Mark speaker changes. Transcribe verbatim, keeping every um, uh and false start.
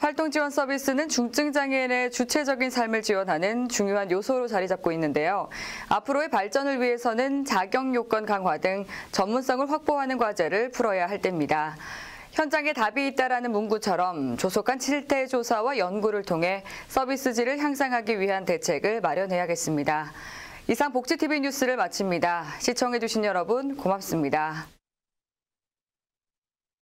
Speaker 1: 활동지원 서비스는 중증장애인의 주체적인 삶을 지원하는 중요한 요소로 자리 잡고 있는데요. 앞으로의 발전을 위해서는 자격 요건 강화 등 전문성을 확보하는 과제를 풀어야 할 때입니다. 현장에 답이 있다라는 문구처럼 조속한 실태 조사와 연구를 통해 서비스 질을 향상하기 위한 대책을 마련해야겠습니다. 이상 복지티비 뉴스를 마칩니다. 시청해주신 여러분 고맙습니다.